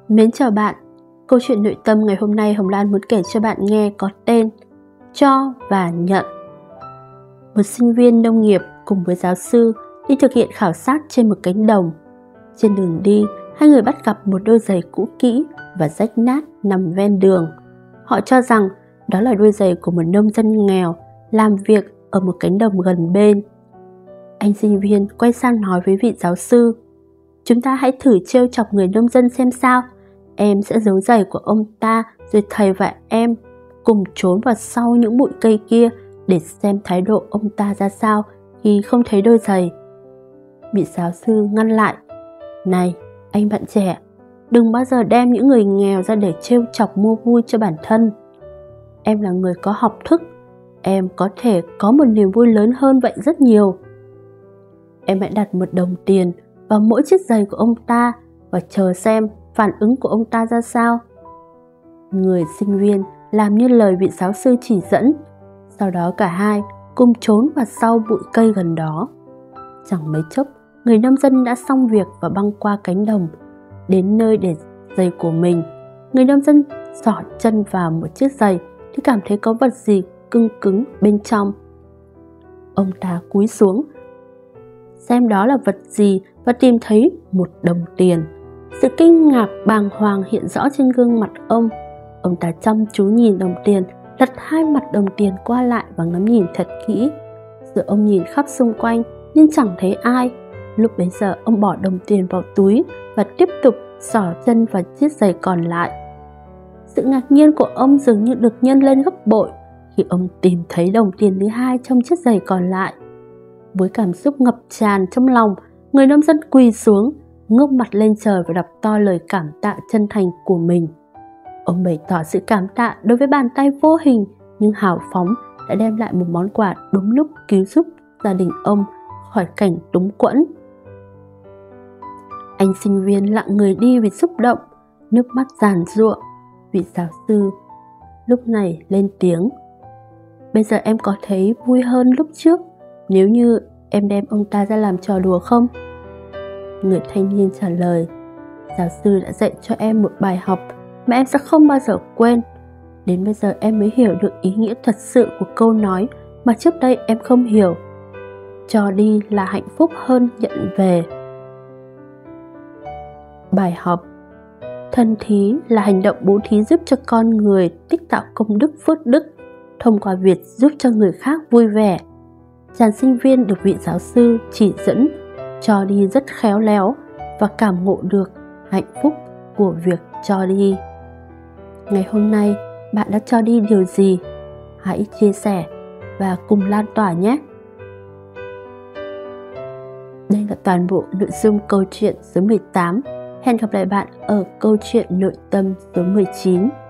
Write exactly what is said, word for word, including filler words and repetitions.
Mến chào bạn. Câu chuyện nội tâm ngày hôm nay Hồng Lan muốn kể cho bạn nghe có tên Cho và Nhận. Một sinh viên nông nghiệp cùng với giáo sư đi thực hiện khảo sát trên một cánh đồng. Trên đường đi, hai người bắt gặp một đôi giày cũ kỹ và rách nát nằm ven đường. Họ cho rằng đó là đôi giày của một nông dân nghèo làm việc ở một cánh đồng gần bên. Anh sinh viên quay sang nói với vị giáo sư: "Chúng ta hãy thử trêu chọc người nông dân xem sao. Em sẽ giấu giày của ông ta, rồi thầy và em cùng trốn vào sau những bụi cây kia để xem thái độ ông ta ra sao khi không thấy đôi giày." Vị giáo sư ngăn lại: "Này, anh bạn trẻ, đừng bao giờ đem những người nghèo ra để trêu chọc mua vui cho bản thân. Em là người có học thức, em có thể có một niềm vui lớn hơn vậy rất nhiều. Em hãy đặt một đồng tiền vào mỗi chiếc giày của ông ta và chờ xem phản ứng của ông ta ra sao." Người sinh viên làm như lời vị giáo sư chỉ dẫn. Sau đó cả hai cùng trốn vào sau bụi cây gần đó. Chẳng mấy chốc, người nông dân đã xong việc và băng qua cánh đồng, đến nơi để giày của mình. Người nông dân xỏ chân vào một chiếc giày thì cảm thấy có vật gì cứng cứng bên trong. Ông ta cúi xuống xem đó là vật gì và tìm thấy một đồng tiền. Sự kinh ngạc bàng hoàng hiện rõ trên gương mặt ông. Ông ta chăm chú nhìn đồng tiền, lật hai mặt đồng tiền qua lại và ngắm nhìn thật kỹ. Rồi ông nhìn khắp xung quanh nhưng chẳng thấy ai. Lúc bấy giờ ông bỏ đồng tiền vào túi và tiếp tục xỏ chân vào chiếc giày còn lại. Sự ngạc nhiên của ông dường như được nhân lên gấp bội khi ông tìm thấy đồng tiền thứ hai trong chiếc giày còn lại. Với cảm xúc ngập tràn trong lòng, người nông dân quỳ xuống, ngước mặt lên trời và đọc to lời cảm tạ chân thành của mình. Ông bày tỏ sự cảm tạ đối với bàn tay vô hình nhưng hào phóng đã đem lại một món quà đúng lúc cứu giúp gia đình ông khỏi cảnh túng quẫn. Anh sinh viên lặng người đi vì xúc động, nước mắt giàn giụa. Vị giáo sư lúc này lên tiếng: "Bây giờ em có thấy vui hơn lúc trước nếu như em đem ông ta ra làm trò đùa không?" Người thanh niên trả lời: "Giáo sư đã dạy cho em một bài học mà em sẽ không bao giờ quên. Đến bây giờ em mới hiểu được ý nghĩa thật sự của câu nói mà trước đây em không hiểu. Cho đi là hạnh phúc hơn nhận về." Bài học: thân thí là hành động bố thí giúp cho con người tích tạo công đức phước đức thông qua việc giúp cho người khác vui vẻ. Chàng sinh viên được vị giáo sư chỉ dẫn cho đi rất khéo léo và cảm ngộ được hạnh phúc của việc cho đi. Ngày hôm nay bạn đã cho đi điều gì? Hãy chia sẻ và cùng lan tỏa nhé. Đây là toàn bộ nội dung câu chuyện số mười tám. Hẹn gặp lại bạn ở câu chuyện nội tâm số mười chín.